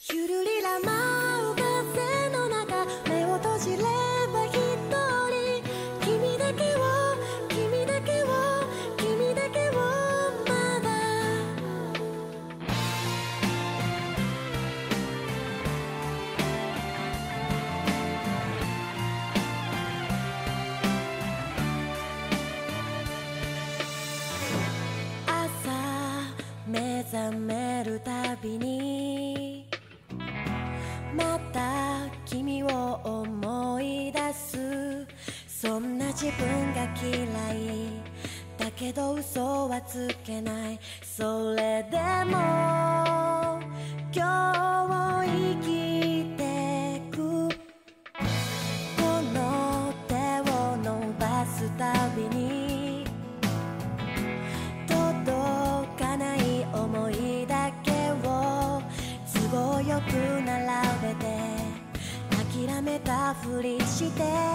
ゆるりら舞う風の中、目を閉じれば一人、君だけを君だけを君だけをまだ朝目覚めるたびにまた君を思い出す。そんな自分が嫌いだけど嘘はつけない。それでも今日を生きてく。この手を伸ばすたびに届かない思いだけを都合よく並べて、諦めたふりして